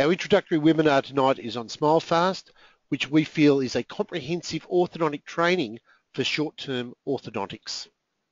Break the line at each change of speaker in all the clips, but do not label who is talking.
Our introductory webinar tonight is on Smilefast, which we feel is a comprehensive orthodontic training for short-term orthodontics.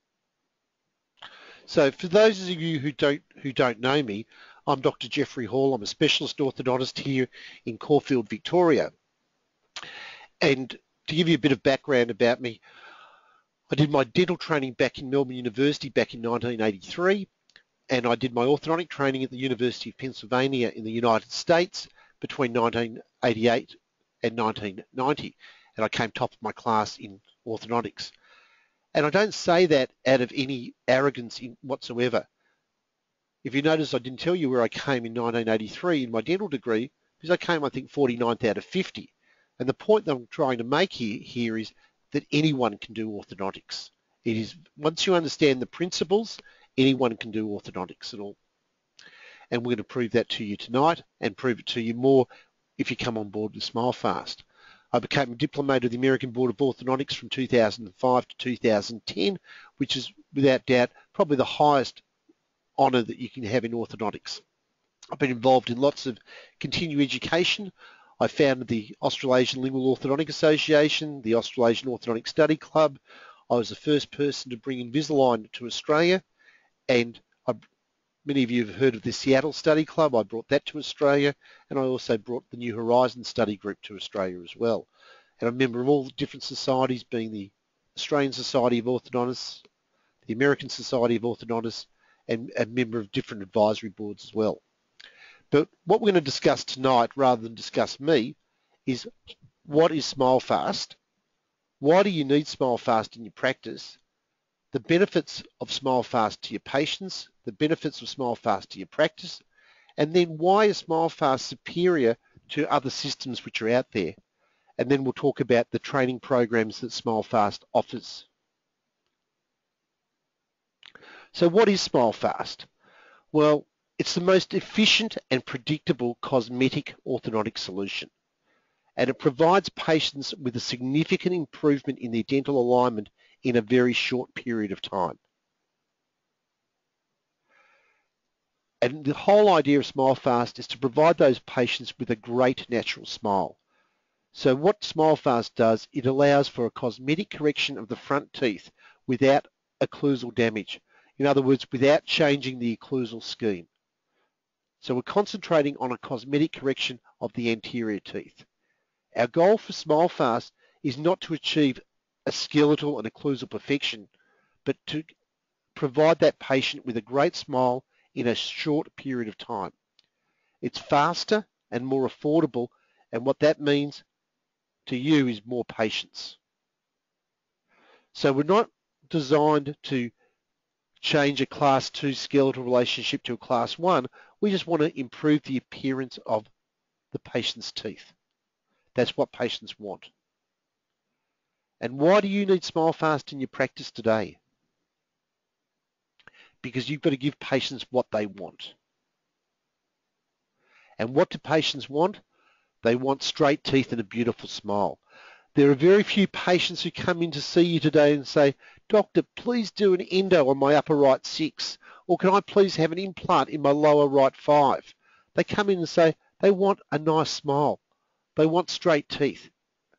So for those of you who don't know me, I'm Dr. Jeffrey Hall. I'm a specialist orthodontist here in Caulfield, Victoria. And to give you a bit of background about me, I did my dental training back in Melbourne University back in 1983, and I did my orthodontic training at the University of Pennsylvania in the United States between 1988 and 1990, and I came top of my class in orthodontics. And I don't say that out of any arrogance whatsoever. If you notice, I didn't tell you where I came in 1983 in my dental degree, because I came, I think, 49th out of 50. And the point that I'm trying to make here is that anyone can do orthodontics. It is, once you understand the principles, anyone can do orthodontics at all. And we're going to prove that to you tonight and prove it to you more if you come on board with Smilefast. I became a diplomat of the American Board of Orthodontics from 2005 to 2010, which is without doubt probably the highest honour that you can have in orthodontics. I've been involved in lots of continuing education. I founded the Australasian Lingual Orthodontic Association, the Australasian Orthodontic Study Club. I was the first person to bring Invisalign to Australia, and many of you have heard of the Seattle Study Club. I brought that to Australia, and I also brought the New Horizons Study Group to Australia as well. And I'm a member of all the different societies, being the Australian Society of Orthodontists, the American Society of Orthodontists, and a member of different advisory boards as well. But what we're going to discuss tonight, rather than discuss me, is what is Smilefast? Why do you need Smilefast in your practice? The benefits of Smilefast to your patients, the benefits of Smilefast to your practice, and then why is Smilefast superior to other systems which are out there? And then we'll talk about the training programs that Smilefast offers. So what is Smilefast? Well, it's the most efficient and predictable cosmetic orthodontic solution, and it provides patients with a significant improvement in their dental alignment in a very short period of time. And the whole idea of Smilefast is to provide those patients with a great natural smile. So what Smilefast does, it allows for a cosmetic correction of the front teeth without occlusal damage. In other words, without changing the occlusal scheme. So we're concentrating on a cosmetic correction of the anterior teeth. Our goal for Smilefast is not to achieve a skeletal and occlusal perfection, but to provide that patient with a great smile in a short period of time. It's faster and more affordable, and what that means to you is more patients. So we're not designed to change a class 2 skeletal relationship to a class 1. We just want to improve the appearance of the patient's teeth. That's what patients want. And why do you need Smilefast in your practice today? Because you've got to give patients what they want. And what do patients want? They want straight teeth and a beautiful smile. There are very few patients who come in to see you today and say, "Doctor, please do an endo on my upper right 6, or can I please have an implant in my lower right 5? They come in and say they want a nice smile. They want straight teeth.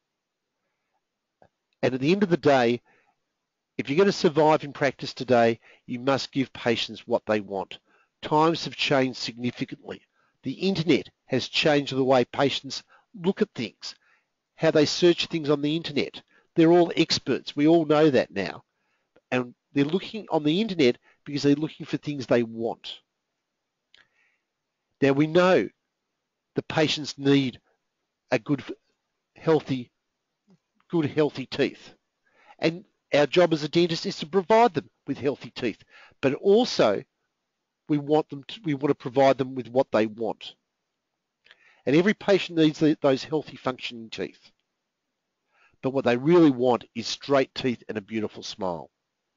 And at the end of the day, if you're going to survive in practice today, you must give patients what they want. Times have changed significantly. The internet has changed the way patients look at things, how they search things on the internet. They're all experts. We all know that now. And they're looking on the internet because they're looking for things they want. Now we know the patients need a good, healthy teeth. And our job as a dentist is to provide them with healthy teeth. But also, we want to provide them with what they want. And every patient needs those healthy functioning teeth. But what they really want is straight teeth and a beautiful smile.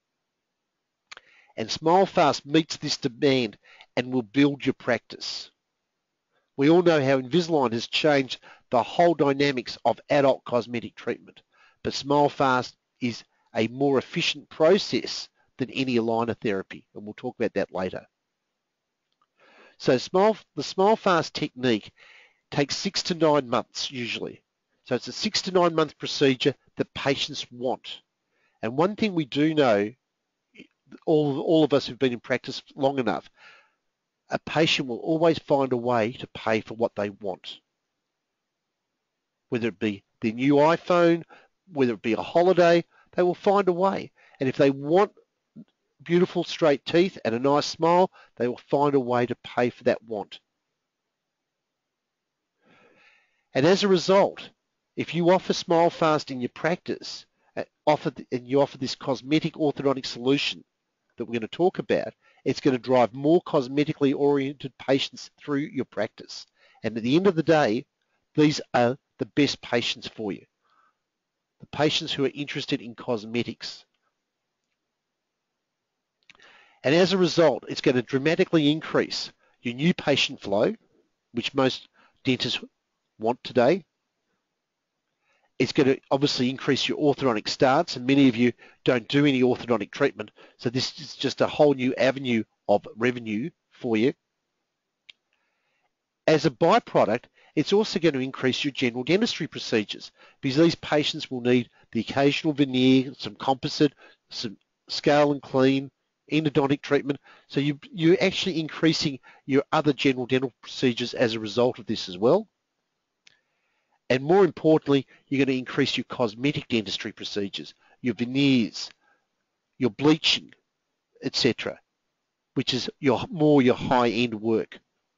And Smilefast meets this demand and will build your practice. We all know how Invisalign has changed the whole dynamics of adult cosmetic treatment, but Smilefast is a more efficient process than any aligner therapy, and we'll talk about that later. So the Smilefast technique takes 6 to 9 months usually. So it's a 6 to 9 month procedure that patients want. And one thing we do know, all of us who've been in practice long enough, a patient will always find a way to pay for what they want. Whether it be their new iPhone, whether it be a holiday, they will find a way. And if they want beautiful straight teeth and a nice smile, they will find a way to pay for that want. And as a result, if you offer Smilefast in your practice, and you offer this cosmetic orthodontic solution that we're going to talk about, it's going to drive more cosmetically oriented patients through your practice. And at the end of the day, these are the best patients for you. The patients who are interested in cosmetics. And as a result, it's going to dramatically increase your new patient flow, which most dentists want today. It's going to obviously increase your orthodontic starts, and many of you don't do any orthodontic treatment, so this is just a whole new avenue of revenue for you. As a byproduct, it's also going to increase your general dentistry procedures, because these patients will need the occasional veneer, some composite, some scale and clean, endodontic treatment, so you're actually increasing your other general dental procedures as a result of this as well. And more importantly, you're going to increase your cosmetic dentistry procedures, your veneers, your bleaching, etc., which is more your high-end work.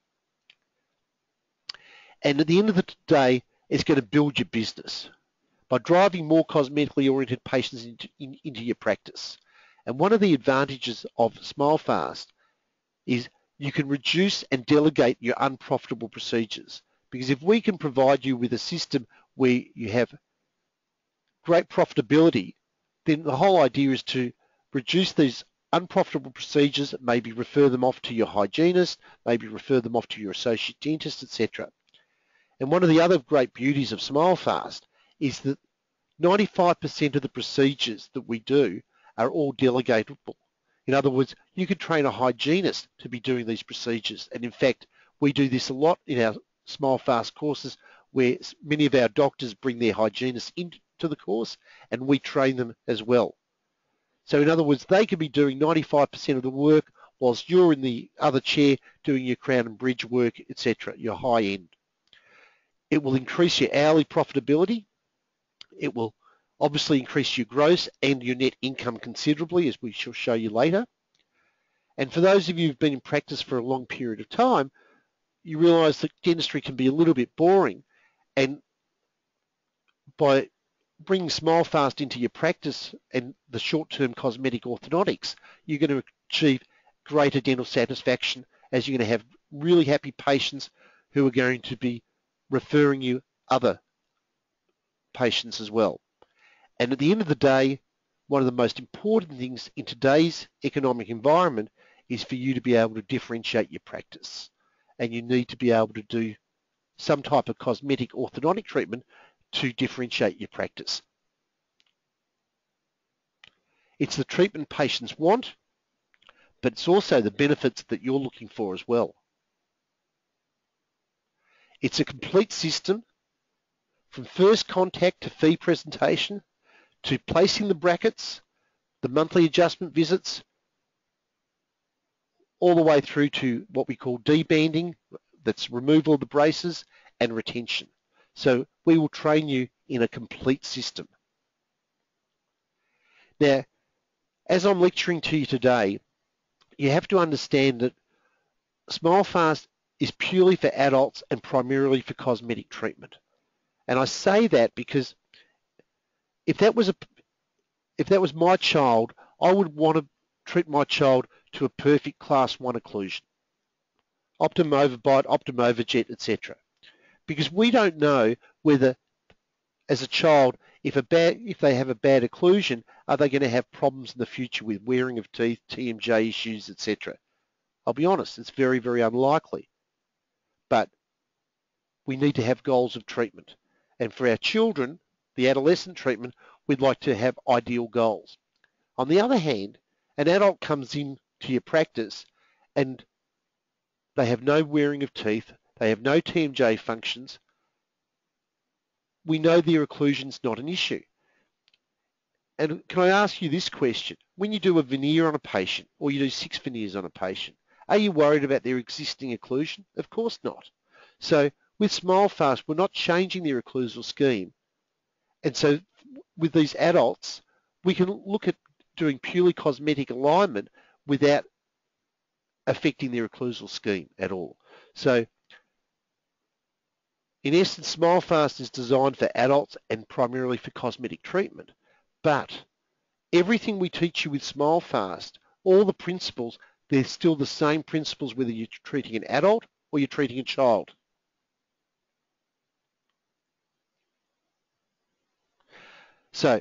And at the end of the day, it's going to build your business by driving more cosmetically oriented patients into your practice. And one of the advantages of Smilefast is you can reduce and delegate your unprofitable procedures. Because if we can provide you with a system where you have great profitability, then the whole idea is to reduce these unprofitable procedures, maybe refer them off to your hygienist, maybe refer them off to your associate dentist, etc. And one of the other great beauties of Smilefast is that 95% of the procedures that we do are all delegatable. In other words, you could train a hygienist to be doing these procedures. And in fact, we do this a lot in our Smilefast courses, where many of our doctors bring their hygienists into the course and we train them as well. So in other words, they can be doing 95% of the work whilst you're in the other chair doing your crown and bridge work, etc., your high end. It will increase your hourly profitability. It will obviously increase your gross and your net income considerably, as we shall show you later. And for those of you who've been in practice for a long period of time, you realise that dentistry can be a little bit boring, and by bringing Smilefast into your practice and the short-term cosmetic orthodontics, you're going to achieve greater dental satisfaction, as you're going to have really happy patients who are going to be referring you other patients as well. And at the end of the day, one of the most important things in today's economic environment is for you to be able to differentiate your practice. And you need to be able to do some type of cosmetic orthodontic treatment to differentiate your practice. It's the treatment patients want, but it's also the benefits that you're looking for as well. It's a complete system from first contact to fee presentation, to placing the brackets, the monthly adjustment visits, all the way through to what we call debanding, that's removal of the braces, and retention. So we will train you in a complete system. Now, as I'm lecturing to you today, you have to understand that Smilefast is purely for adults and primarily for cosmetic treatment. And I say that because if that was my child, I would want to treat my child to a perfect class 1 occlusion, optimum overbite, optimum overjet, etc. Because we don't know whether, as a child, if they have a bad occlusion, are they going to have problems in the future with wearing of teeth, TMJ issues, etc. I'll be honest, it's very, very unlikely. But we need to have goals of treatment. And for our children, the adolescent treatment, we'd like to have ideal goals. On the other hand, an adult comes in to your practice and they have no wearing of teeth, they have no TMJ functions, we know their occlusion's not an issue. And can I ask you this question? When you do a veneer on a patient, or you do 6 veneers on a patient, are you worried about their existing occlusion? Of course not. So with Smilefast, we're not changing their occlusal scheme. And so with these adults, we can look at doing purely cosmetic alignment without affecting their occlusal scheme at all. So in essence, Smilefast is designed for adults and primarily for cosmetic treatment. But everything we teach you with Smilefast, all the principles, they're still the same principles whether you're treating an adult or you're treating a child. So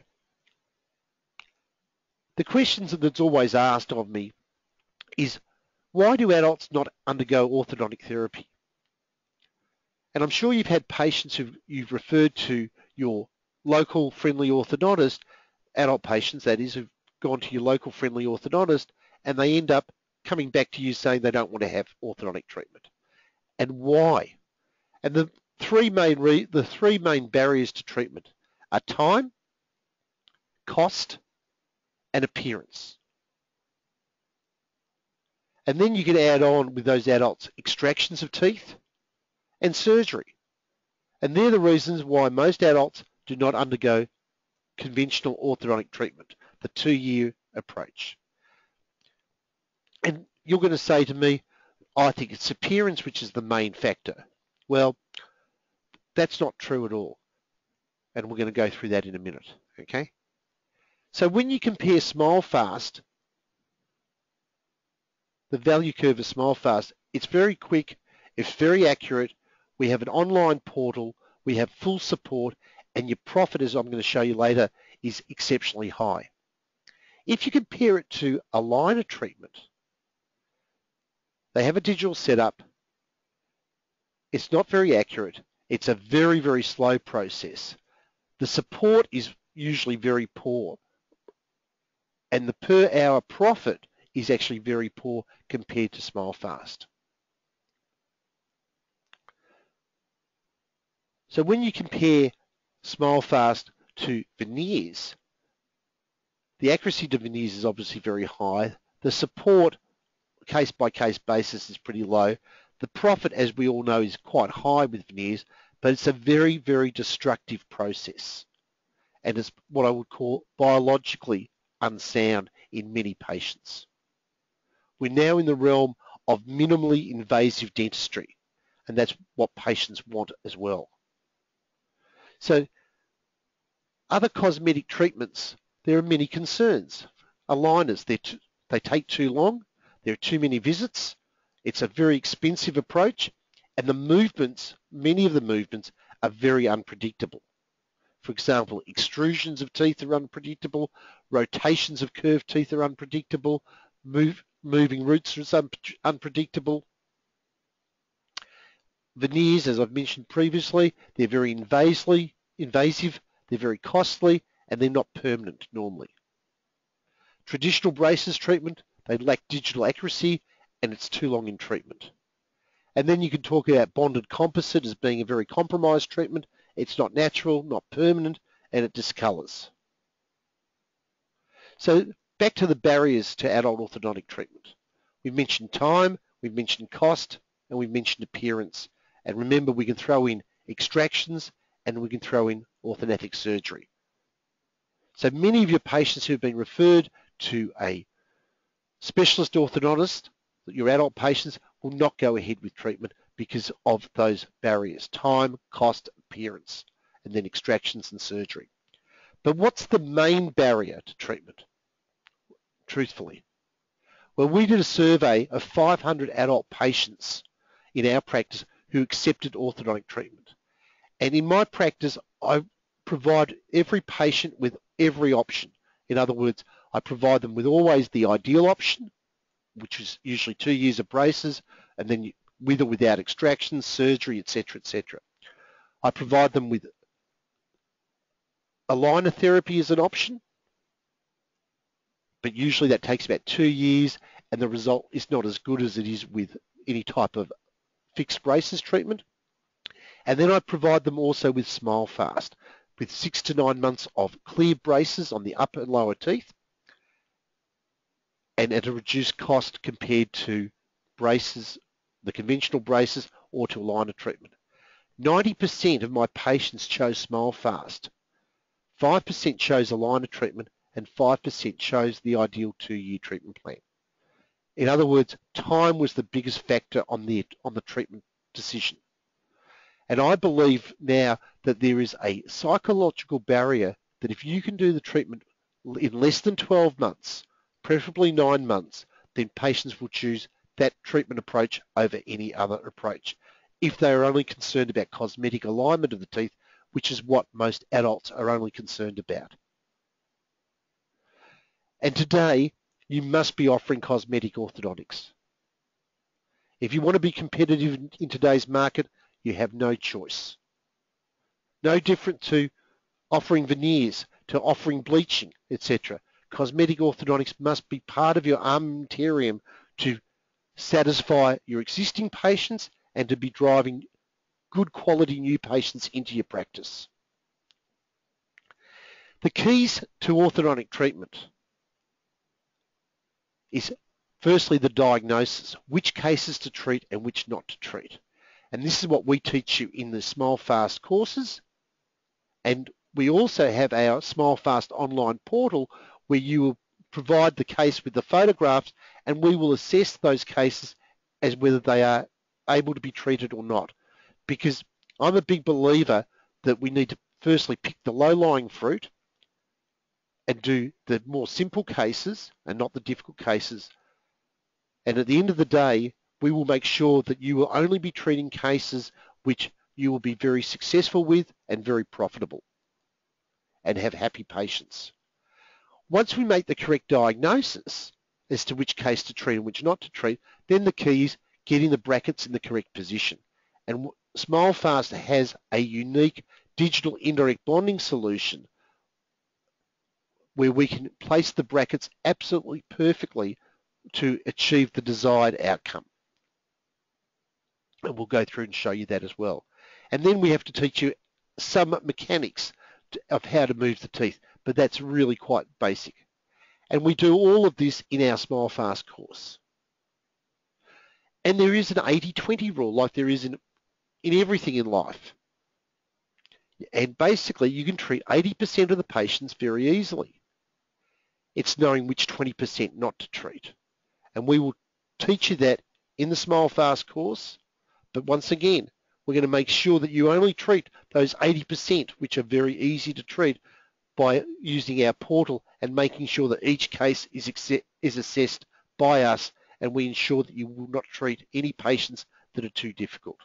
the questions that's always asked of me is, why do adults not undergo orthodontic therapy? And I'm sure you've had patients who you've referred to your local friendly orthodontist, adult patients that is, who've gone to your local friendly orthodontist, and they end up coming back to you saying they don't want to have orthodontic treatment. And why? And the three main barriers to treatment are time, cost, and appearance. And then you can add on with those adults extractions of teeth and surgery. And they're the reasons why most adults do not undergo conventional orthodontic treatment, the 2-year approach. And you're going to say to me, I think it's appearance which is the main factor. Well, that's not true at all. And we're going to go through that in a minute, okay? So when you compare Smilefast, the value curve of Smilefast, it's very quick, it's very accurate, we have an online portal, we have full support, and your profit, as I'm going to show you later, is exceptionally high. If you compare it to aligner treatment, they have a digital setup, it's not very accurate, it's a very, very slow process. The support is usually very poor, and the per hour profit is actually very poor compared to Smilefast. So when you compare Smilefast to veneers, the accuracy to veneers is obviously very high. The support, case-by-case basis, is pretty low. The profit, as we all know, is quite high with veneers, but it's a very, very destructive process. And it's what I would call biologically unsound in many patients. We're now in the realm of minimally invasive dentistry, and that's what patients want as well. So other cosmetic treatments, there are many concerns. Aligners, they take too long, there are too many visits, it's a very expensive approach, and the movements, many of the movements, are very unpredictable. For example, extrusions of teeth are unpredictable, rotations of curved teeth are unpredictable, moving roots are unpredictable. Veneers, as I've mentioned previously, they're very invasive, they're very costly, and they're not permanent normally. Traditional braces treatment, they lack digital accuracy, and it's too long in treatment. And then you can talk about bonded composite as being a very compromised treatment. It's not natural, not permanent, and it discolors. So back to the barriers to adult orthodontic treatment. We've mentioned time, we've mentioned cost, and we've mentioned appearance. And remember, we can throw in extractions and we can throw in orthodontic surgery. So many of your patients who have been referred to a specialist orthodontist, your adult patients, will not go ahead with treatment because of those barriers: time, cost, appearance, and then extractions and surgery. But what's the main barrier to treatment, truthfully? Well, we did a survey of 500 adult patients in our practice who accepted orthodontic treatment. And in my practice, I provide every patient with every option. In other words, I provide them with always the ideal option, which is usually 2 years of braces, and then with or without extractions, surgery, etc., etc. I provide them with aligner therapy as an option, but usually that takes about 2 years, and the result is not as good as it is with any type of fixed braces treatment. And then I provide them also with Smilefast, with 6 to 9 months of clear braces on the upper and lower teeth, and at a reduced cost compared to braces, the conventional braces, or to aligner treatment. 90% of my patients chose Smilefast. 5% chose aligner treatment, and 5% chose the ideal 2-year treatment plan. In other words, time was the biggest factor on the treatment decision. And I believe now that there is a psychological barrier that if you can do the treatment in less than 12 months, preferably 9 months, then patients will choose that treatment approach over any other approach if they are only concerned about cosmetic alignment of the teeth, which is what most adults are only concerned about. And today, you must be offering cosmetic orthodontics. If you want to be competitive in today's market, you have no choice. No different to offering veneers, to offering bleaching, etc. Cosmetic orthodontics must be part of your armamentarium to satisfy your existing patients and to be driving good quality new patients into your practice. The keys to orthodontic treatment is firstly the diagnosis, which cases to treat and which not to treat. And this is what we teach you in the Smilefast courses. And we also have our Smilefast online portal where you will provide the case with the photographs, and we will assess those cases as whether they are able to be treated or not. Because I'm a big believer that we need to firstly pick the low-lying fruit and do the more simple cases and not the difficult cases. And at the end of the day, we will make sure that you will only be treating cases which you will be very successful with and very profitable and have happy patients. Once we make the correct diagnosis as to which case to treat and which not to treat, then the key is getting the brackets in the correct position. And Smilefast has a unique digital indirect bonding solution where we can place the brackets absolutely perfectly to achieve the desired outcome. And we'll go through and show you that as well. And then we have to teach you some mechanics of how to move the teeth, but that's really quite basic. And we do all of this in our Smilefast course. And there is an 80-20 rule, like there is in everything in life. And basically, you can treat 80% of the patients very easily. It's knowing which 20% not to treat. And we will teach you that in the Smilefast course. But once again, we're going to make sure that you only treat those 80%, which are very easy to treat, by using our portal and making sure that each case is assessed by us, and we ensure that you will not treat any patients that are too difficult.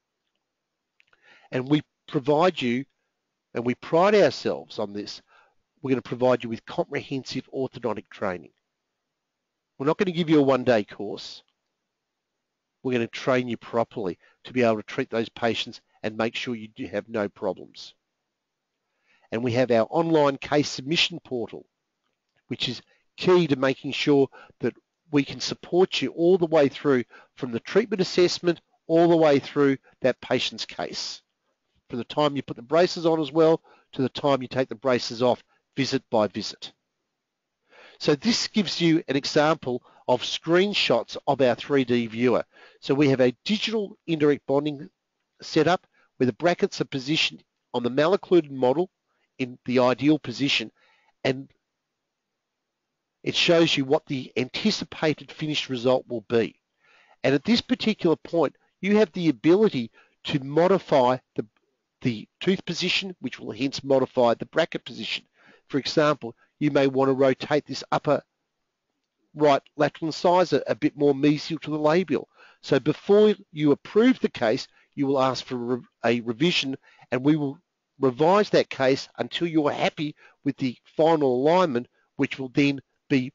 And we provide you, and we pride ourselves on this, we're going to provide you with comprehensive orthodontic training. We're not going to give you a one-day course. We're going to train you properly to be able to treat those patients and make sure you do have no problems. And we have our online case submission portal, which is key to making sure that we can support you all the way through from the treatment assessment all the way through that patient's case. From the time you put the braces on as well to the time you take the braces off, visit by visit. So this gives you an example of screenshots of our 3D viewer. So we have a digital indirect bonding setup where the brackets are positioned on the maloccluded model in the ideal position, and it shows you what the anticipated finished result will be. And at this particular point, you have the ability to modify the tooth position, which will hence modify the bracket position. For example, you may want to rotate this upper right lateral incisor a bit more mesial to the labial. So before you approve the case, you will ask for a revision, and we will revise that case until you are happy with the final alignment, which will then be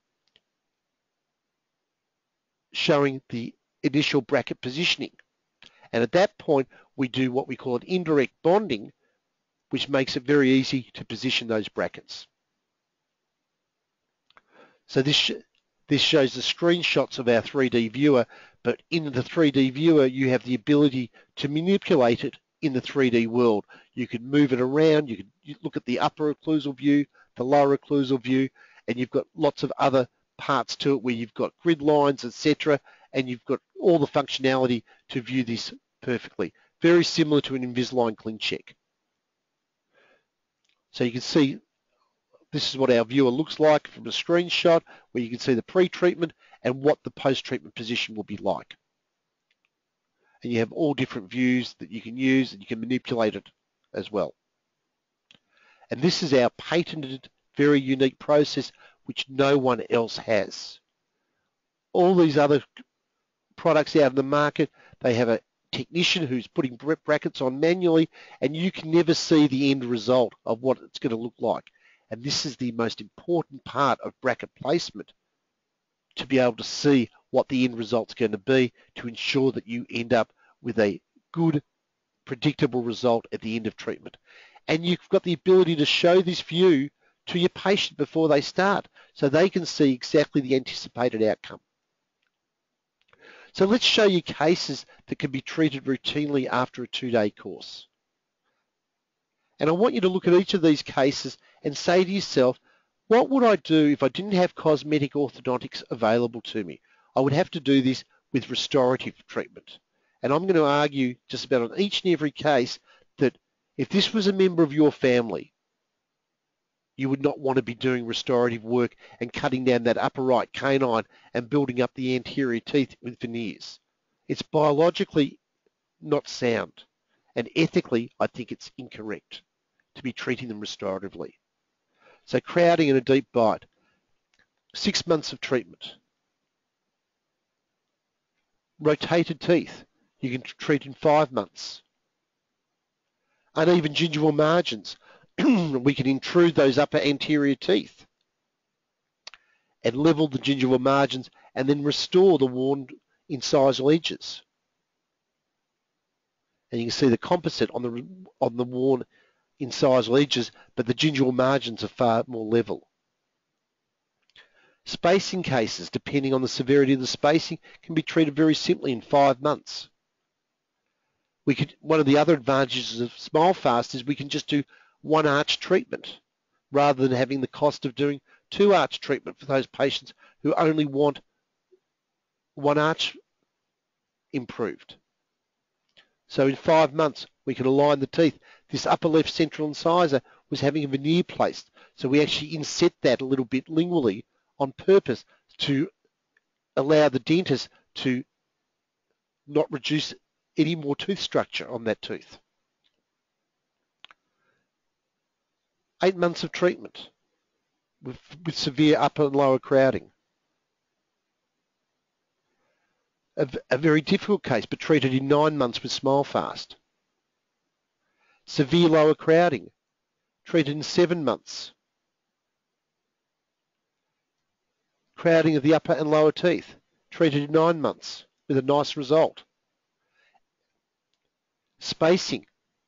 showing the initial bracket positioning. And at that point, we do what we call an indirect bonding, which makes it very easy to position those brackets. So this shows the screenshots of our 3D viewer, But in the 3D viewer, you have the ability to manipulate it in the 3D world. You can move it around, you can look at the upper occlusal view, the lower occlusal view, and you've got lots of other parts to it where you've got grid lines, etc., and you've got all the functionality to view this perfectly. Very similar to an Invisalign ClinCheck. So you can see this is what our viewer looks like from a screenshot, where you can see the pre-treatment and what the post-treatment position will be like. And you have all different views that you can use, and you can manipulate it as well. And this is our patented, very unique process which no one else has. All these other products out in the market, they have a technician who's putting brackets on manually, and you can never see the end result of what it's going to look like. And this is the most important part of bracket placement, to be able to see what the end result's going to be, to ensure that you end up with a good, predictable result at the end of treatment. And you've got the ability to show this view to your patient before they start, so they can see exactly the anticipated outcome. So let's show you cases that can be treated routinely after a 2-day course. And I want you to look at each of these cases and say to yourself, what would I do if I didn't have cosmetic orthodontics available to me? I would have to do this with restorative treatment. And I'm going to argue just about on each and every case that if this was a member of your family, you would not want to be doing restorative work and cutting down that upper right canine and building up the anterior teeth with veneers. It's biologically not sound, and ethically I think it's incorrect to be treating them restoratively. So crowding and a deep bite, 6 months of treatment. Rotated teeth, you can treat in 5 months. Uneven gingival margins, we can intrude those upper anterior teeth and level the gingival margins and then restore the worn incisal edges. And you can see the composite on the worn incisal edges, but the gingival margins are far more level. Spacing cases, depending on the severity of the spacing, can be treated very simply in 5 months. One of the other advantages of Smilefast is we can just do 1 arch treatment rather than having the cost of doing 2 arch treatment for those patients who only want 1 arch improved. So in 5 months, we can align the teeth. This upper left central incisor was having a veneer placed, so we actually inset that a little bit lingually on purpose to allow the dentist to not reduce any more tooth structure on that tooth. 8 months of treatment with severe upper and lower crowding. A very difficult case, but treated in 9 months with Smilefast. Severe lower crowding, treated in 7 months. Crowding of the upper and lower teeth, treated in 9 months with a nice result. Spacing,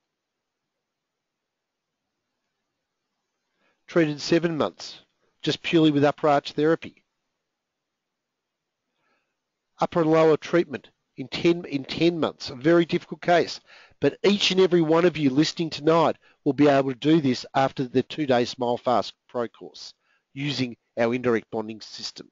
treated in 7 months, just purely with upper arch therapy. Upper and lower treatment in 10 months, a very difficult case. But each and every one of you listening tonight will be able to do this after the 2-day Smilefast Pro course using our indirect bonding system.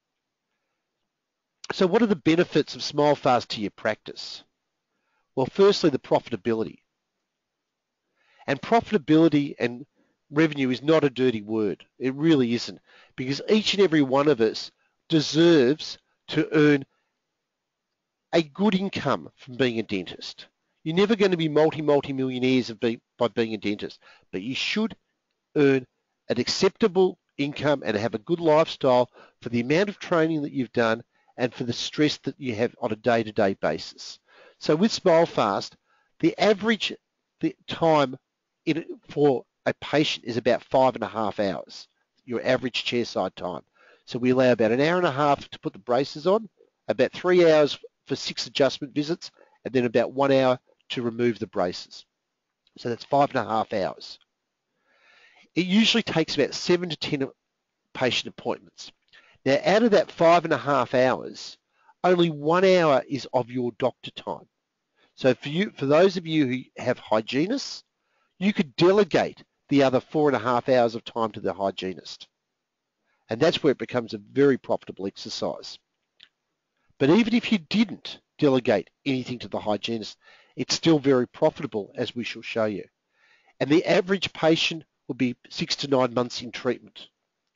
So what are the benefits of Smilefast to your practice? Well, firstly, the profitability. And profitability and revenue is not a dirty word. It really isn't, because each and every one of us deserves to earn a good income from being a dentist. You're never going to be multi-millionaires by being a dentist, but you should earn an acceptable income and have a good lifestyle for the amount of training that you've done and for the stress that you have on a day-to-day basis. So with Smilefast, the average time for a patient is about 5.5 hours, your average chairside time. So we allow about 1.5 hours to put the braces on, about 3 hours for 6 adjustment visits, and then about 1 hour to remove the braces. So that's 5.5 hours. It usually takes about 7 to 10 patient appointments. Now, out of that 5.5 hours, only 1 hour is of your doctor time. So for those of you who have hygienists, you could delegate the other 4.5 hours of time to the hygienist. And that's where it becomes a very profitable exercise. But even if you didn't delegate anything to the hygienist, it's still very profitable, as we shall show you. And the average patient will be 6 to 9 months in treatment.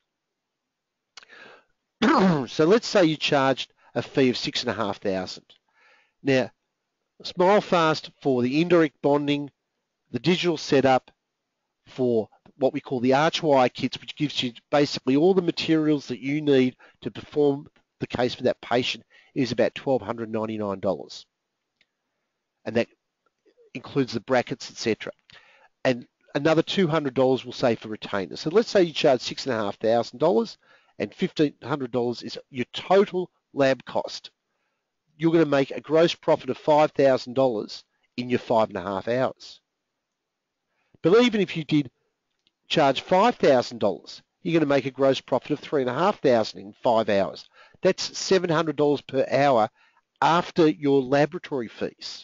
So let's say you charged a fee of $6,500. Now, Smilefast for the indirect bonding, the digital setup, for what we call the archwire kits, which gives you basically all the materials that you need to perform the case for that patient, is about $1,299. And that includes the brackets, etc. And another $200 we'll say for retainers. So let's say you charge $6,500 and $1,500 is your total lab cost. You're going to make a gross profit of $5,000 in your 5.5 hours. But even if you did charge $5,000, you're going to make a gross profit of $3,500 in 5 hours. That's $700 per hour after your laboratory fees.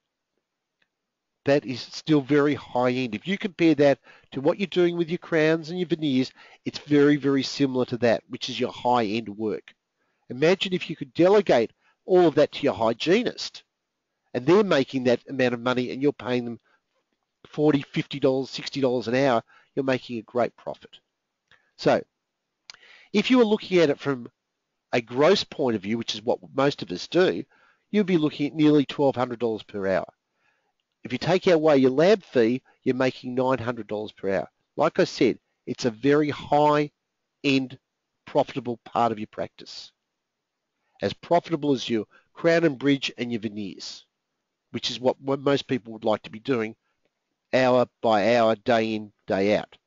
That is still very high end. If you compare that to what you're doing with your crowns and your veneers, it's very, very similar to that, which is your high end work. Imagine if you could delegate all of that to your hygienist and they're making that amount of money and you're paying them $40, $50, $60 an hour, you're making a great profit. So if you were looking at it from a gross point of view, which is what most of us do, you'll be looking at nearly $1,200 per hour. If you take away your lab fee, you're making $900 per hour. Like I said, it's a very high-end profitable part of your practice. As profitable as your crown and bridge and your veneers, which is what most people would like to be doing hour by hour, day in, day out.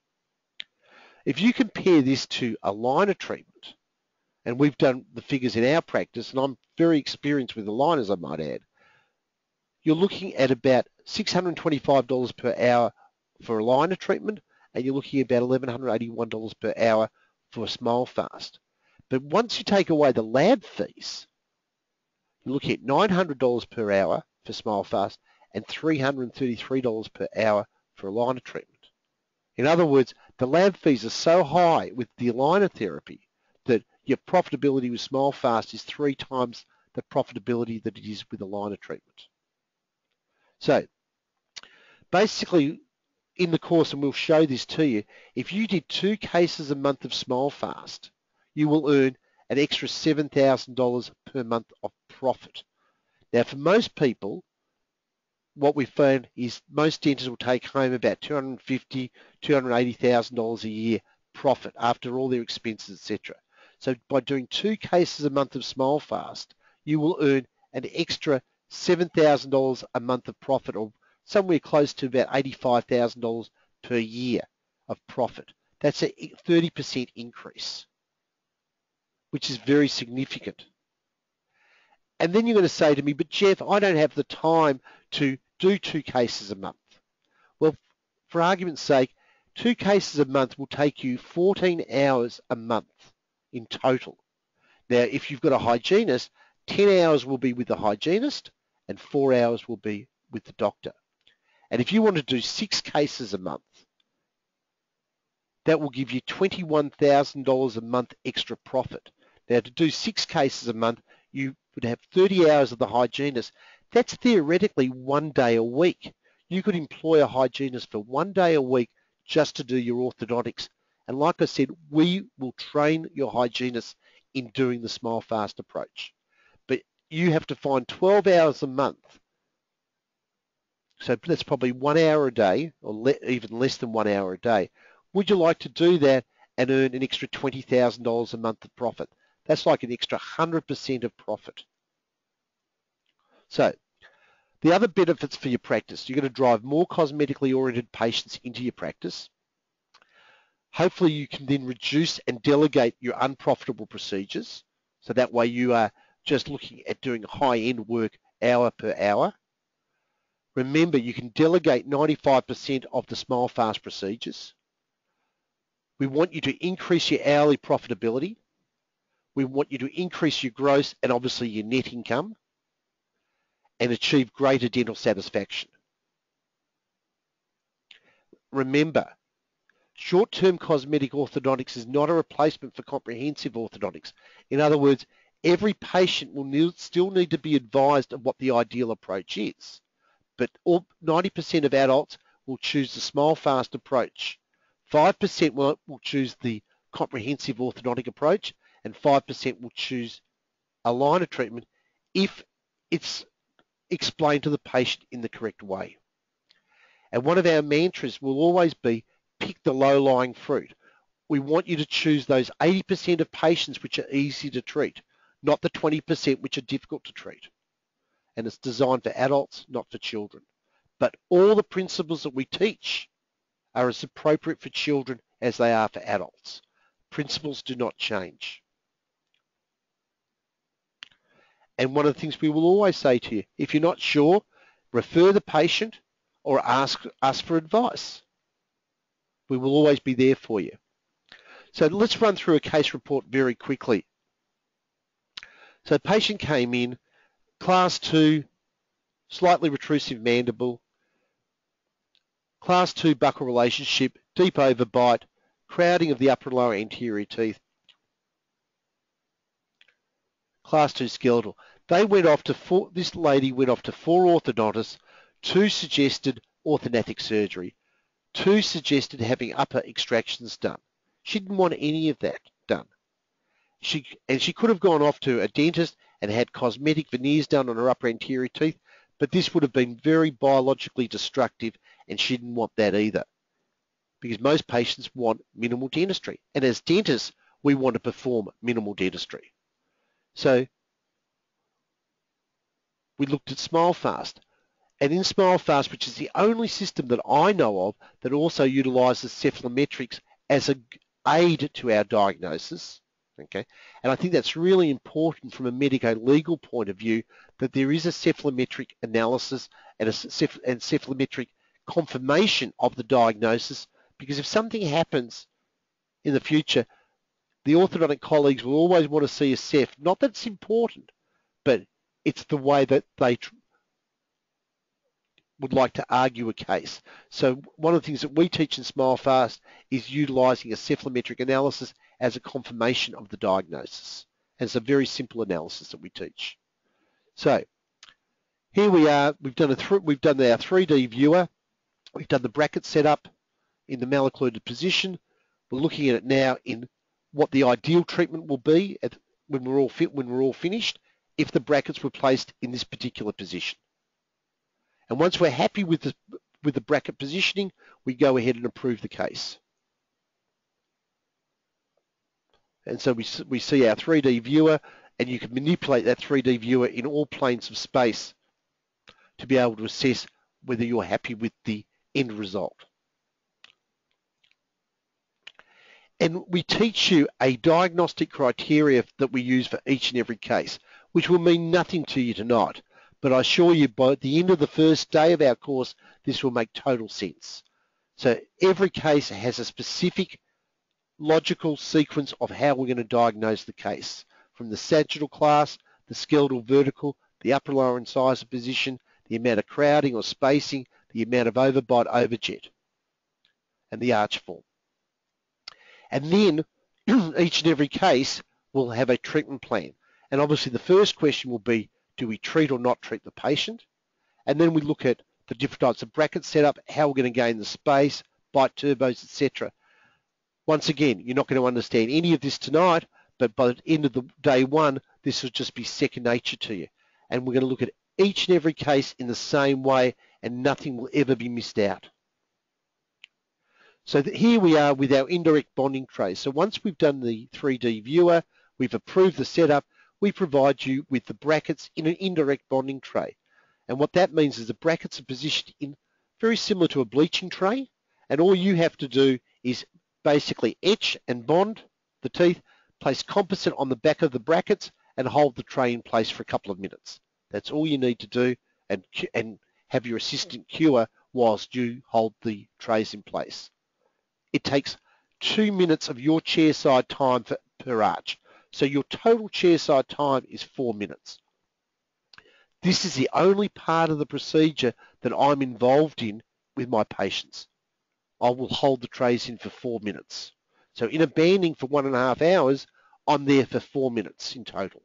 If you compare this to a liner treatment, and we've done the figures in our practice, and I'm very experienced with the liners, I might add, you're looking at about $625 per hour for a liner treatment, and you're looking at about $1,181 per hour for a Smilefast. But once you take away the lab fees, you're looking at $900 per hour for Smilefast and $333 per hour for a liner treatment. In other words, the lab fees are so high with the aligner therapy that your profitability with Smilefast is 3 times the profitability that it is with a liner treatment. So basically in the course, and we'll show this to you, if you did 2 cases a month of Smilefast, you will earn an extra $7,000 per month of profit. Now for most people, what we found is most dentists will take home about $250,000, $280,000 a year profit after all their expenses, etc. So by doing 2 cases a month of Smilefast, you will earn an extra $7,000 a month of profit, or somewhere close to about $85,000 per year of profit. That's a 30% increase, which is very significant. And then you're going to say to me, but Jeff, I don't have the time to do 2 cases a month. Well, for argument's sake, 2 cases a month will take you 14 hours a month in total. Now, if you've got a hygienist, 10 hours will be with the hygienist and 4 hours will be with the doctor. And if you want to do 6 cases a month, that will give you $21,000 a month extra profit. Now, to do 6 cases a month, you would have 30 hours of the hygienist. That's theoretically 1 day a week. You could employ a hygienist for 1 day a week just to do your orthodontics. And like I said, we will train your hygienist in doing the Smilefast approach. But you have to find 12 hours a month. So that's probably 1 hour a day, or even less than 1 hour a day. Would you like to do that and earn an extra $20,000 a month of profit? That's like an extra 100% of profit. So the other benefits for your practice, you're going to drive more cosmetically oriented patients into your practice. Hopefully you can then reduce and delegate your unprofitable procedures. So that way you are just looking at doing high-end work hour per hour. Remember, you can delegate 95% of the Smilefast procedures. We want you to increase your hourly profitability. We want you to increase your gross and obviously your net income and achieve greater dental satisfaction. Remember, short-term cosmetic orthodontics is not a replacement for comprehensive orthodontics. In other words, every patient will still need to be advised of what the ideal approach is. But 90% of adults will choose the Smilefast approach. 5% will choose the comprehensive orthodontic approach, and 5% will choose a line of treatment if it's explained to the patient in the correct way. And one of our mantras will always be, pick the low-lying fruit. We want you to choose those 80% of patients which are easy to treat, not the 20% which are difficult to treat. And it's designed for adults, not for children. But all the principles that we teach are as appropriate for children as they are for adults. Principles do not change. And one of the things we will always say to you, if you're not sure, refer the patient or ask us for advice. We will always be there for you. So let's run through a case report very quickly. So the patient came in, class 2, slightly retrusive mandible, class 2 buccal relationship, deep overbite, crowding of the upper and lower anterior teeth, class 2 skeletal. They went off to this lady went off to 4 orthodontists. 2 suggested orthodontic surgery. 2 suggested having upper extractions done. She didn't want any of that done. She could have gone off to a dentist and had cosmetic veneers done on her upper anterior teeth, but this would have been very biologically destructive, and she didn't want that either, because most patients want minimal dentistry. And as dentists, we want to perform minimal dentistry. So we looked at Smilefast. And in Smilefast, which is the only system that I know of that also utilises cephalometrics as an aid to our diagnosis, okay? And I think that's really important from a medico-legal point of view, that there is a cephalometric analysis and cephalometric confirmation of the diagnosis, because if something happens in the future, the orthodontic colleagues will always want to see a ceph. Not that it's important, but it's the way that they would like to argue a case. So one of the things that we teach in Smilefast is utilising a cephalometric analysis as a confirmation of the diagnosis. And it's a very simple analysis that we teach. So here we are. We've done our 3D viewer. We've done the bracket setup in the maloccluded position. We're looking at it now in what the ideal treatment will be when we're all finished, if the brackets were placed in this particular position. And once we're happy with the bracket positioning, we go ahead and approve the case. And so we see our 3D viewer, and you can manipulate that 3D viewer in all planes of space to be able to assess whether you're happy with the end result. And we teach you a diagnostic criteria that we use for each and every case, which will mean nothing to you tonight. But I assure you, by the end of the first day of our course, this will make total sense. So every case has a specific logical sequence of how we're going to diagnose the case, from the sagittal class, the skeletal vertical, the upper lower incisor position, the amount of crowding or spacing, the amount of overbite overjet, and the arch form. And then each and every case will have a treatment plan. And obviously the first question will be, do we treat or not treat the patient? And then we look at the different types of bracket setup, how we're going to gain the space, bite turbos, etc. Once again, you're not going to understand any of this tonight, but by the end of the day one, this will just be second nature to you. And we're going to look at each and every case in the same way, and nothing will ever be missed out. So here we are with our indirect bonding tray. So once we've done the 3D viewer, we've approved the setup, we provide you with the brackets in an indirect bonding tray. And what that means is the brackets are positioned in very similar to a bleaching tray, and all you have to do is basically etch and bond the teeth, place composite on the back of the brackets, and hold the tray in place for a couple of minutes. That's all you need to do, and have your assistant cure whilst you hold the trays in place. It takes 2 minutes of your chairside time per arch. So your total chairside time is 4 minutes. This is the only part of the procedure that I'm involved in with my patients. I will hold the trays in for 4 minutes. So in a banding for 1.5 hours, I'm there for 4 minutes in total.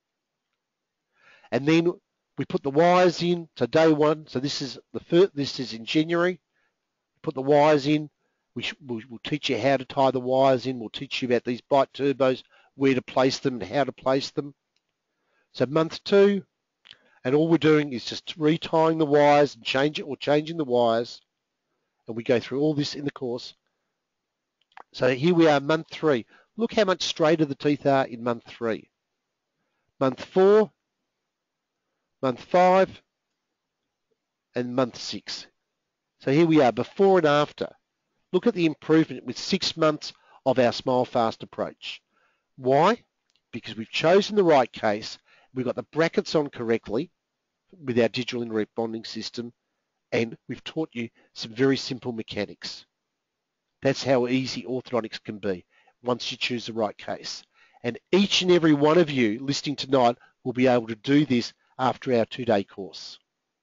And then we put the wires in. So day one, so this is in January. Put the wires in. We'll teach you how to tie the wires in. We'll teach you about these bite turbos, where to place them and how to place them. So month 2, and all we're doing is just retying the wires and changing the wires. And we go through all this in the course. So here we are, month 3. Look how much straighter the teeth are in month 3. Month 4, month 5, and month 6. So here we are, before and after. Look at the improvement with 6 months of our Smilefast approach. Why? Because we've chosen the right case, we've got the brackets on correctly with our digital indirect bonding system, and we've taught you some very simple mechanics. That's how easy orthodontics can be once you choose the right case. And each and every one of you listening tonight will be able to do this after our 2-day course.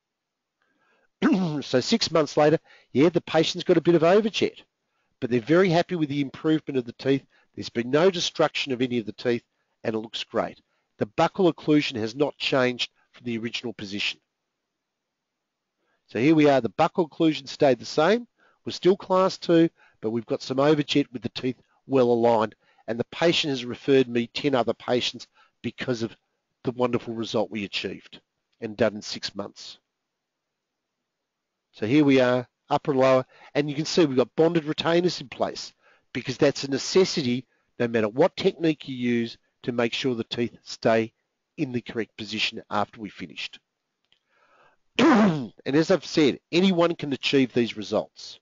So 6 months later, yeah, the patient's got a bit of overjet, but they're very happy with the improvement of the teeth. There's been no destruction of any of the teeth, and it looks great. The buccal occlusion has not changed from the original position. So here we are, the buccal occlusion stayed the same. We're still class 2, but we've got some overjet with the teeth well aligned, and the patient has referred me 10 other patients because of the wonderful result we achieved and done in 6 months. So here we are, upper and lower, and you can see we've got bonded retainers in place because that's a necessity no matter what technique you use to make sure the teeth stay in the correct position after we finished. And as I've said, anyone can achieve these results.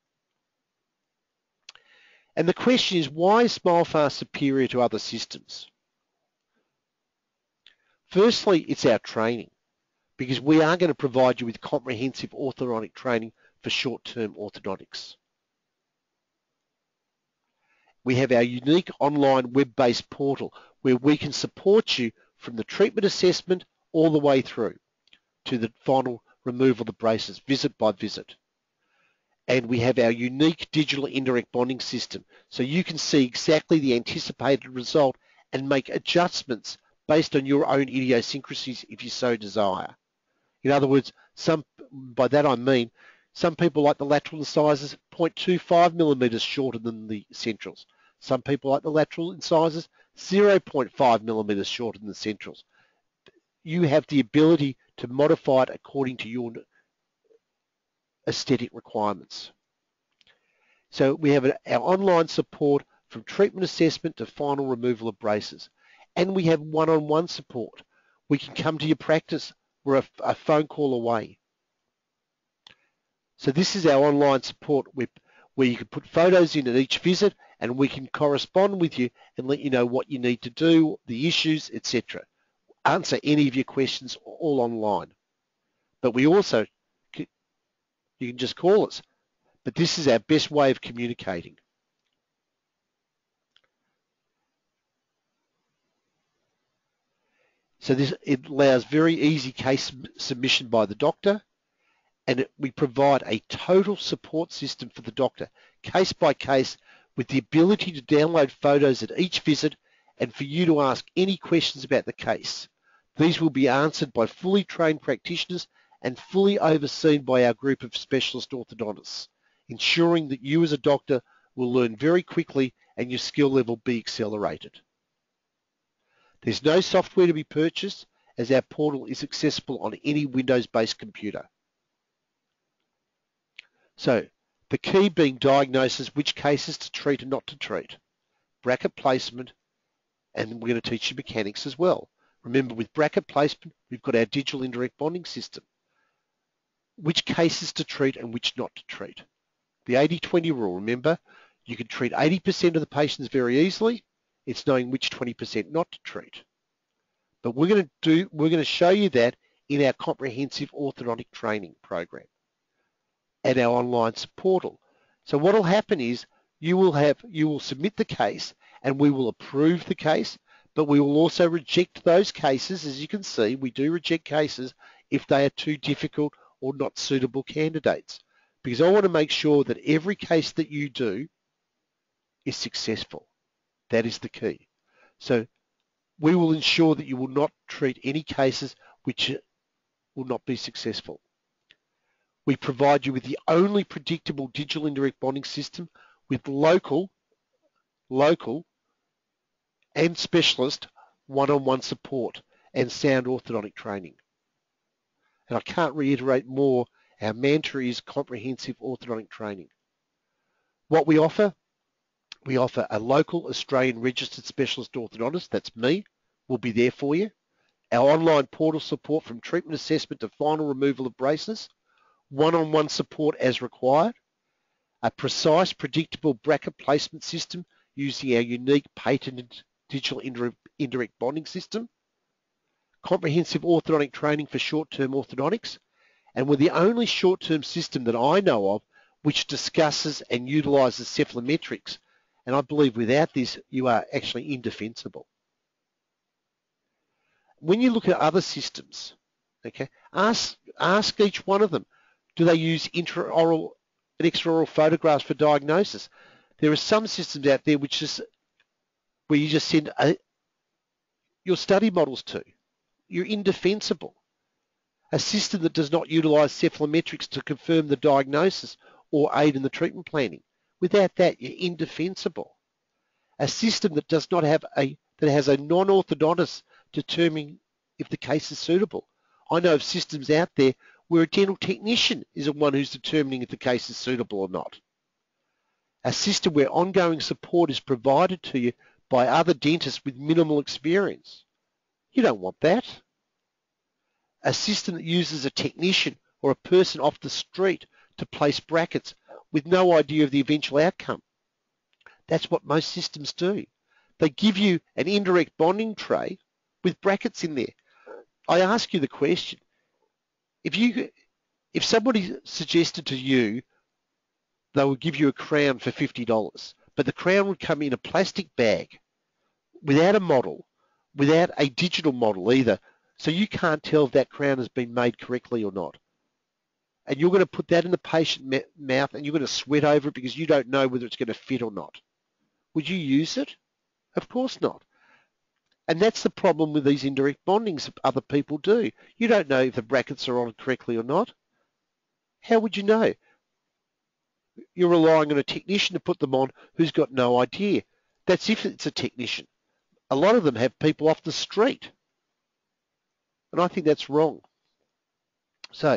And the question is, why is Smilefast superior to other systems? Firstly, it's our training, because we are going to provide you with comprehensive orthodontic training for short-term orthodontics. We have our unique online web-based portal where we can support you from the treatment assessment all the way through to the final removal of the braces, visit by visit. And we have our unique digital indirect bonding system, so you can see exactly the anticipated result and make adjustments based on your own idiosyncrasies if you so desire. In other words, by that I mean, some people like the lateral incisors 0.25 millimeters shorter than the centrals. Some people like the lateral incisors 0.5 millimeters shorter than the centrals. You have the ability to modify it according to your aesthetic requirements. So we have our online support from treatment assessment to final removal of braces. And we have one-on-one support. We can come to your practice. We're a phone call away. So this is our online support where you can put photos in at each visit, and we can correspond with you and let you know what you need to do, the issues, etc. Answer any of your questions all online. But we also, you can just call us. But this is our best way of communicating. So it allows very easy case submission by the doctor, and we provide a total support system for the doctor, case by case, with the ability to download photos at each visit and for you to ask any questions about the case. These will be answered by fully trained practitioners and fully overseen by our group of specialist orthodontists, ensuring that you as a doctor will learn very quickly and your skill level be accelerated. There's no software to be purchased, as our portal is accessible on any Windows-based computer. So the key being diagnosis, which cases to treat and not to treat, bracket placement, and we're going to teach you mechanics as well. Remember, with bracket placement, we've got our digital indirect bonding system. Which cases to treat and which not to treat. The 80-20 rule, remember, you can treat 80% of the patients very easily. It's knowing which 20% not to treat. But we're going to show you that in our comprehensive orthodontic training program and our online portal. So what will happen is you will submit the case and we will approve the case, But we will also reject those cases. As you can see, we do reject cases if they are too difficult or not suitable candidates, because I want to make sure that every case that you do is successful. That is the key. So we will ensure that you will not treat any cases which will not be successful. We provide you with the only predictable digital indirect bonding system with local and specialist one-on-one support and sound orthodontic training. And I can't reiterate more, our mantra is comprehensive orthodontic training. What we offer a local Australian registered specialist orthodontist, that's me, will be there for you. Our online portal support from treatment assessment to final removal of braces, one-on-one support as required, a precise, predictable bracket placement system using our unique patented digital indirect bonding system, comprehensive orthodontic training for short-term orthodontics, and we're the only short-term system that I know of which discusses and utilises cephalometrics. And I believe without this, you are actually indefensible. When you look at other systems, okay, ask each one of them, do they use intraoral and extraoral photographs for diagnosis? There are some systems out there which is where you just send your study models to. You're indefensible. A system that does not utilise cephalometrics to confirm the diagnosis or aid in the treatment planning. Without that, you're indefensible. A system that does not have that has a non-orthodontist determining if the case is suitable. I know of systems out there where a dental technician is the one who's determining if the case is suitable or not. A system where ongoing support is provided to you by other dentists with minimal experience. You don't want that. A system that uses a technician or a person off the street to place brackets with no idea of the eventual outcome. That's what most systems do. They give you an indirect bonding tray with brackets in there. I ask you the question, if somebody suggested to you they would give you a crown for $50, but the crown would come in a plastic bag without a model, without a digital model either, so you can't tell if that crown has been made correctly or not. And you're going to put that in the patient mouth and you're going to sweat over it because you don't know whether it's going to fit or not. Would you use it? Of course not. And that's the problem with these indirect bondings that other people do. You don't know if the brackets are on correctly or not. How would you know? You're relying on a technician to put them on who's got no idea. That's if it's a technician. A lot of them have people off the street. And I think that's wrong. So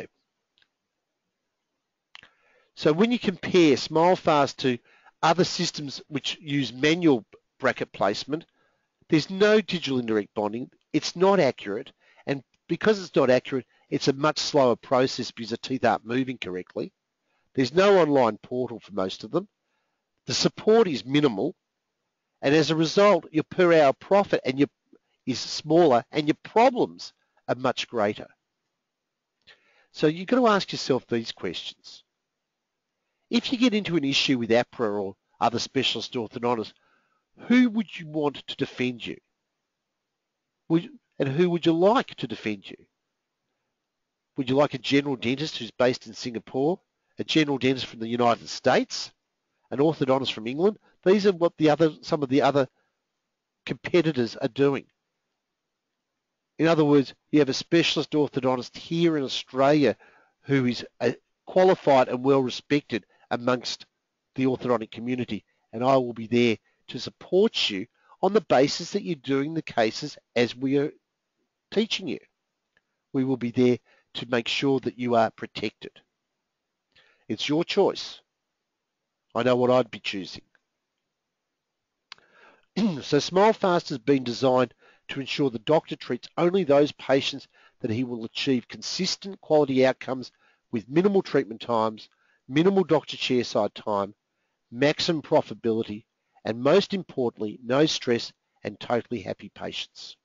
when you compare Smilefast to other systems which use manual bracket placement, there's no digital indirect bonding. It's not accurate. And because it's not accurate, it's a much slower process because the teeth aren't moving correctly. There's no online portal for most of them. The support is minimal. And as a result, your per hour profit is smaller and your problems are much greater. So you've got to ask yourself these questions. If you get into an issue with APRA or other specialist orthodontists, who would you want to defend you? And who would you like to defend you? Would you like a general dentist who's based in Singapore, a general dentist from the United States, an orthodontist from England? These are what some of the other competitors are doing. In other words, you have a specialist orthodontist here in Australia who is qualified and well respected amongst the orthodontic community, and I will be there to support you on the basis that you're doing the cases as we are teaching you. We will be there to make sure that you are protected. It's your choice. I know what I'd be choosing. So Smilefast has been designed to ensure the doctor treats only those patients that he will achieve consistent quality outcomes with minimal treatment times, minimal doctor chairside time, maximum profitability, and most importantly, no stress and totally happy patients.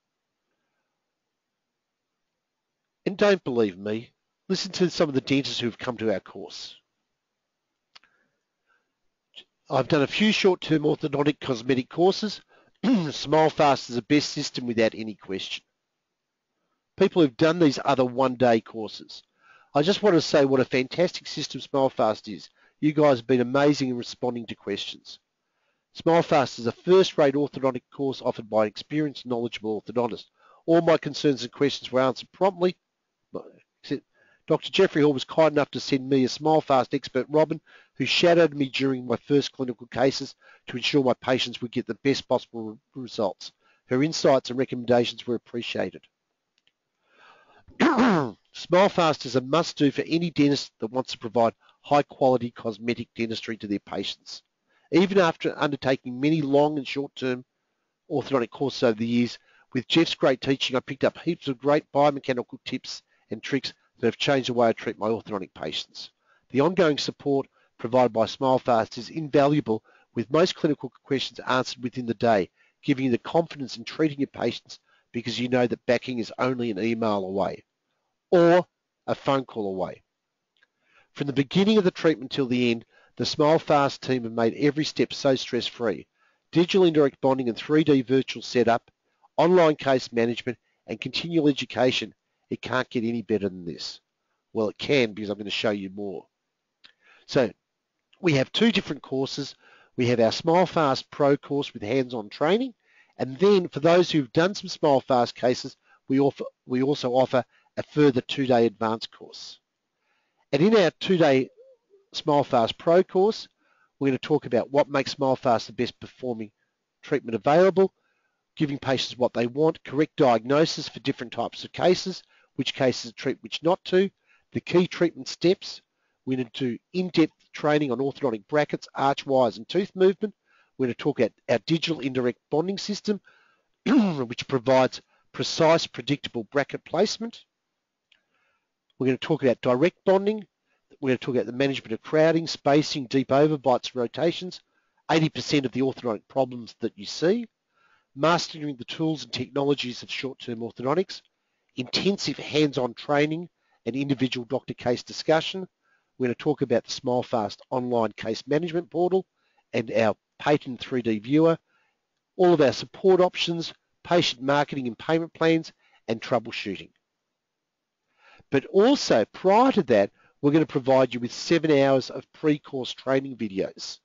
And don't believe me, listen to some of the dentists who've come to our course. I've done a few short-term orthodontic cosmetic courses, Smilefast is the best system without any question. People who've done these other one-day courses. I just want to say what a fantastic system Smilefast is. You guys have been amazing in responding to questions. Smilefast is a first-rate orthodontic course offered by an experienced, knowledgeable orthodontist. All my concerns and questions were answered promptly. Dr. Jeffrey Hall was kind enough to send me a Smilefast expert, Robin, who shadowed me during my first clinical cases to ensure my patients would get the best possible results. Her insights and recommendations were appreciated. Smilefast is a must-do for any dentist that wants to provide high-quality cosmetic dentistry to their patients. Even after undertaking many long and short-term orthodontic courses over the years, with Jeff's great teaching, I picked up heaps of great biomechanical tips and tricks that have changed the way I treat my orthodontic patients. The ongoing support provided by Smilefast is invaluable, with most clinical questions answered within the day, giving you the confidence in treating your patients because you know that backing is only an email away or a phone call away. From the beginning of the treatment till the end, the Smilefast team have made every step so stress-free. Digital indirect bonding and 3D virtual setup, online case management, and continual education. It can't get any better than this. Well, it can, because I'm going to show you more. So we have two different courses. We have our Smilefast Pro course with hands-on training, and then for those who've done some Smilefast cases, we also offer a further 2-day advanced course. And in our 2-day Smilefast Pro course, we're going to talk about what makes Smilefast the best performing treatment available, giving patients what they want, correct diagnosis for different types of cases, which cases to treat, which not to, the key treatment steps. We're going to do in-depth training on orthodontic brackets, arch wires, and tooth movement. We're going to talk about our digital indirect bonding system, which provides precise, predictable bracket placement. We're going to talk about direct bonding. We're going to talk about the management of crowding, spacing, deep overbites, rotations, 80% of the orthodontic problems that you see, mastering the tools and technologies of short-term orthodontics, intensive hands-on training and individual doctor case discussion. We're going to talk about the Smilefast online case management portal and our patent 3D viewer, all of our support options, patient marketing and payment plans, and troubleshooting. But also, prior to that, we're going to provide you with 7 hours of pre-course training videos.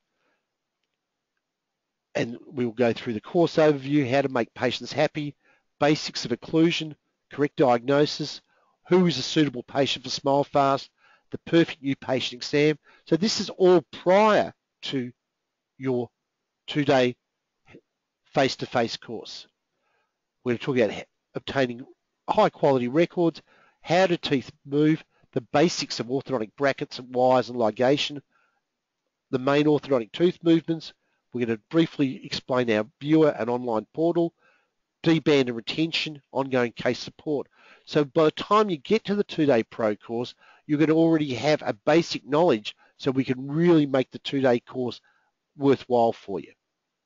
And we'll go through the course overview, how to make patients happy, basics of occlusion, correct diagnosis, who is a suitable patient for Smilefast, the perfect new patient exam. So this is all prior to your 2-day face-to-face course. We're going to talk about obtaining high-quality records, how do teeth move, the basics of orthodontic brackets and wires and ligation, the main orthodontic tooth movements. We're going to briefly explain our viewer and online portal, deband and retention, ongoing case support. So by the time you get to the 2-day pro course, you're going to already have a basic knowledge so we can really make the 2-day course worthwhile for you.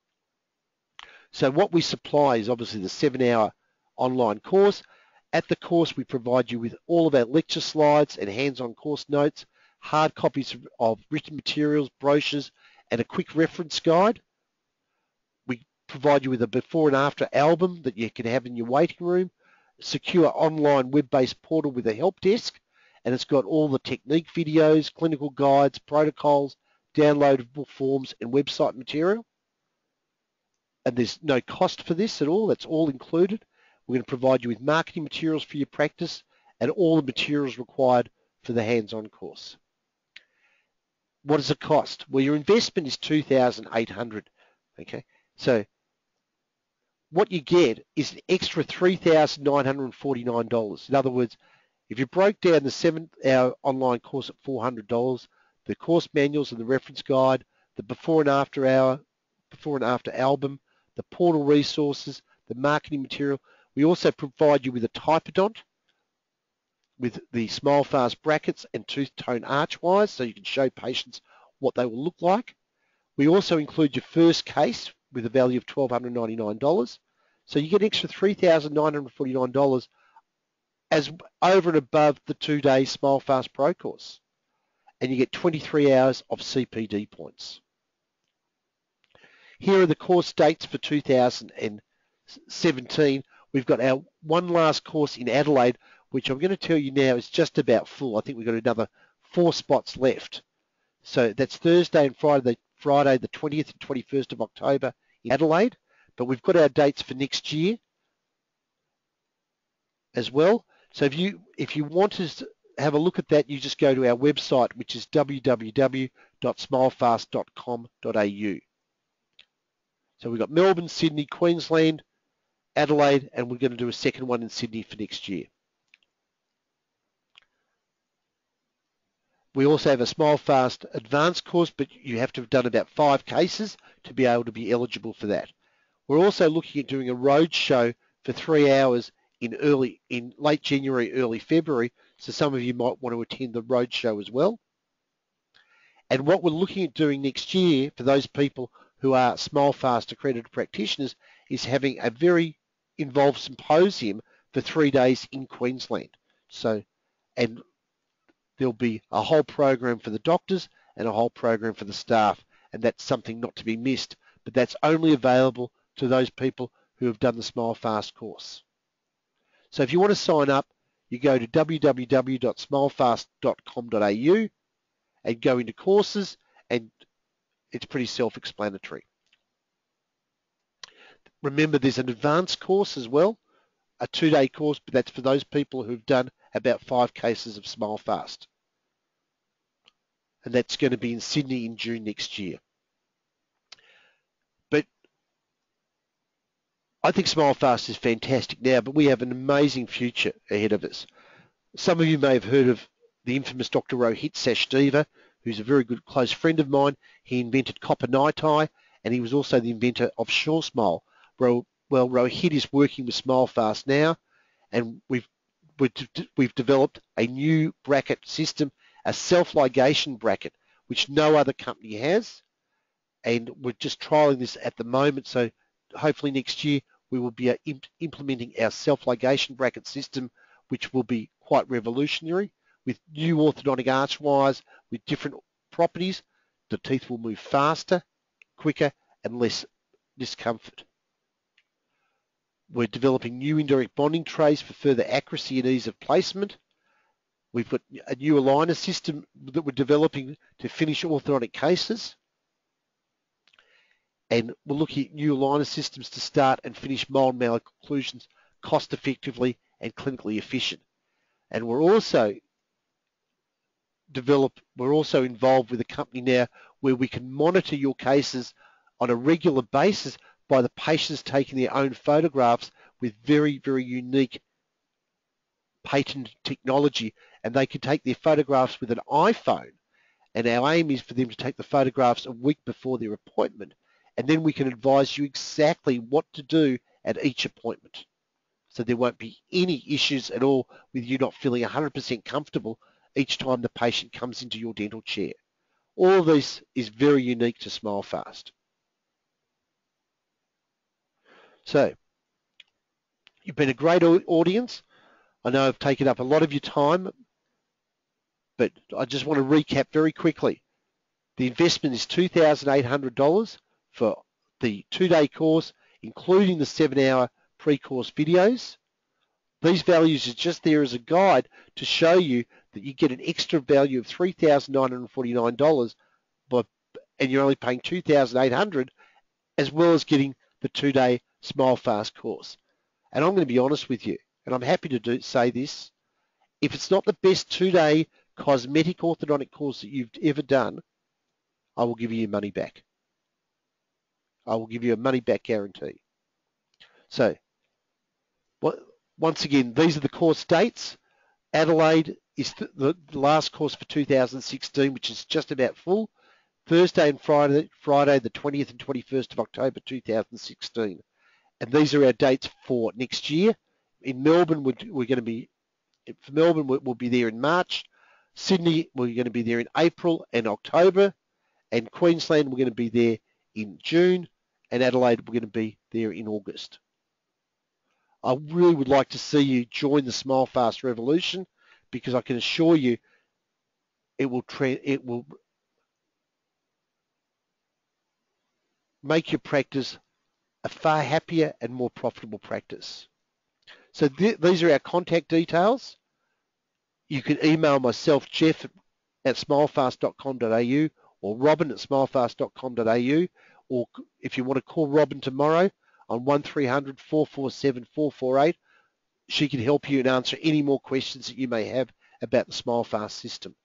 So what we supply is obviously the 7-hour online course. At the course, we provide you with all of our lecture slides and hands-on course notes, hard copies of written materials, brochures, and a quick reference guide. We provide you with a before and after album that you can have in your waiting room, secure online web-based portal with a help desk, and it's got all the technique videos, clinical guides, protocols, downloadable forms, and website material. And there's no cost for this at all. That's all included. We're going to provide you with marketing materials for your practice and all the materials required for the hands-on course. What does it cost? Well, your investment is $2,800. Okay, so what you get is an extra $3,949. In other words, if you broke down the 7-hour online course at $400, the course manuals and the reference guide, the before and after album, the portal resources, the marketing material. We also provide you with a typodont with the Smilefast brackets and tooth tone arch wires so you can show patients what they will look like. We also include your first case with a value of $1,299. So you get an extra $3,949 as over and above the 2-day Smilefast Pro course. And you get 23 hours of CPD points. Here are the course dates for 2017. We've got our one last course in Adelaide, which I'm going to tell you now is just about full. I think we've got another 4 spots left. So that's Thursday and Friday the 20th and 21st of October in Adelaide. But we've got our dates for next year as well. So if you want to have a look at that, you just go to our website, which is www.smilefast.com.au. So we've got Melbourne, Sydney, Queensland, Adelaide, and we're going to do a second one in Sydney for next year. We also have a Smilefast advanced course, but you have to have done about 5 cases to be able to be eligible for that. We're also looking at doing a road show for 3 hours in late January, early February, so some of you might want to attend the road show as well. And what we're looking at doing next year for those people who are Smilefast accredited practitioners is having a very involved symposium for 3 days in Queensland. And there'll be a whole program for the doctors and a whole program for the staff, and that's something not to be missed, but that's only available to those people who have done the Smilefast course. So if you want to sign up, you go to www.smilefast.com.au and go into courses, and it's pretty self-explanatory. Remember, there's an advanced course as well, a 2-day course, but that's for those people who've done about 5 cases of Smilefast. And that's going to be in Sydney in June next year. But I think Smilefast is fantastic now, but we have an amazing future ahead of us. Some of you may have heard of the infamous Dr. Rohit Sachdeva, who's a very good close friend of mine. He invented copper night eye, and he was also the inventor of SureSmile. Well, Rohit is working with Smilefast now, and we've developed a new bracket system, a self-ligation bracket, which no other company has, and we're just trialing this at the moment. So hopefully next year we will be implementing our self-ligation bracket system, which will be quite revolutionary with new orthodontic arch wires with different properties. The teeth will move faster, quicker, and less discomfort. We're developing new indirect bonding trays for further accuracy and ease of placement. We've got a new aligner system that we're developing to finish orthodontic cases. And we're looking at new aligner systems to start and finish mold malocclusions cost effectively and clinically efficient. And we're also involved with a company now where we can monitor your cases on a regular basis by the patients taking their own photographs with very, very unique patented technology, and they can take their photographs with an iPhone, and our aim is for them to take the photographs a week before their appointment, and then we can advise you exactly what to do at each appointment. So there won't be any issues at all with you not feeling 100% comfortable each time the patient comes into your dental chair. All of this is very unique to Smilefast. So, you've been a great audience. I know I've taken up a lot of your time, but I just want to recap very quickly. The investment is $2,800 for the 2-day course, including the 7-hour pre-course videos. These values are just there as a guide to show you that you get an extra value of $3,949, and you're only paying $2,800, as well as getting the 2-day Smilefast course. And I'm going to be honest with you, and I'm happy to say this, if it's not the best 2-day cosmetic orthodontic course that you've ever done, I will give you your money back. I will give you a money back guarantee. So, once again, these are the course dates. Adelaide is the last course for 2016, which is just about full. Thursday and Friday the 20th and 21st of October 2016. And these are our dates for next year. In Melbourne, we'll be there in March. Sydney, we're going to be there in April and October. And Queensland, we're going to be there in June. And Adelaide, we're going to be there in August. I really would like to see you join the Smilefast revolution, because I can assure you it will make your practice a far happier and more profitable practice. So these are our contact details. You can email myself, Jeff at smilefast.com.au, or Robin at smilefast.com.au, or if you want to call Robin tomorrow on 1300 447 448, she can help you and answer any more questions that you may have about the Smilefast system.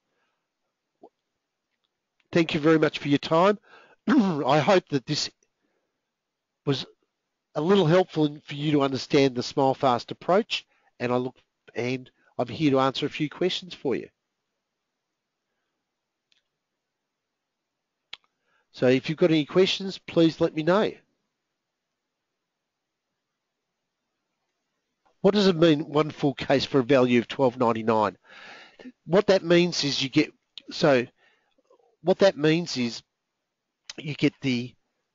Thank you very much for your time. I hope that this was a little helpful for you to understand the Smilefast approach, and I'm here to answer a few questions for you. So if you've got any questions, please let me know. What does it mean, one full case for a value of $12.99? What that means is you get the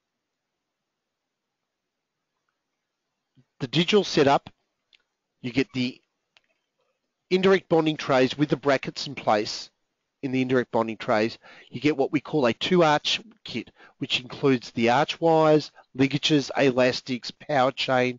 digital setup, you get the indirect bonding trays with the brackets in place in the indirect bonding trays. You get what we call a 2-arch kit, which includes the arch wires, ligatures, elastics, power chain,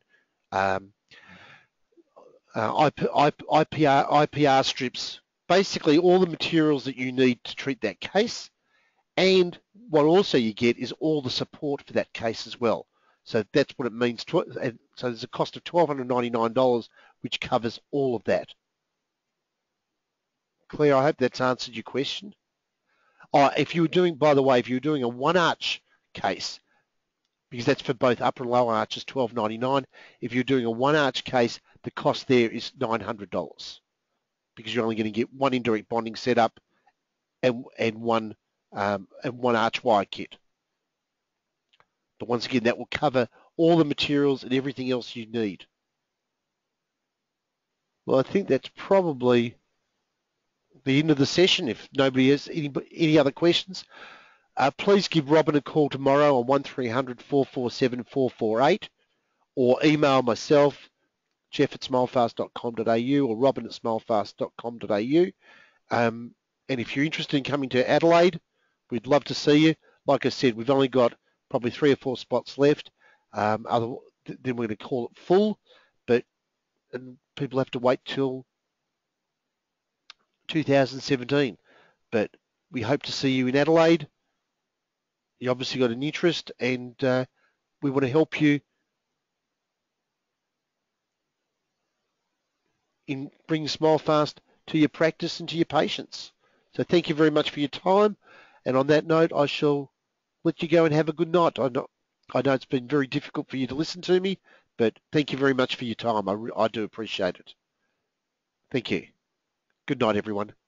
IPR strips, basically all the materials that you need to treat that case. And what also you get is all the support for that case as well. So that's what it means. So there's a cost of $1,299, which covers all of that. Claire, I hope that's answered your question. If you were doing, by the way, if you were doing a 1-arch case, because that's for both upper and lower arches, $12.99. If you're doing a 1-arch case, the cost there is $900, because you're only going to get one indirect bonding setup and one arch wire kit. But once again, that will cover all the materials and everything else you need. Well, I think that's probably the end of the session. If nobody has any other questions, please give Robin a call tomorrow on 1300 447 448, or email myself, Jeff at smilefast.com.au, or Robin at smilefast.com.au. And if you're interested in coming to Adelaide, we'd love to see you. Like I said, we've only got probably 3 or 4 spots left. Then we're going to call it full, and people have to wait till 2017. But we hope to see you in Adelaide. You obviously got an interest, and we want to help you in bringing Smilefast to your practice and to your patients. So thank you very much for your time. And on that note, I shall let you go and have a good night. I know it's been very difficult for you to listen to me, but thank you very much for your time. I do appreciate it. Thank you. Good night, everyone.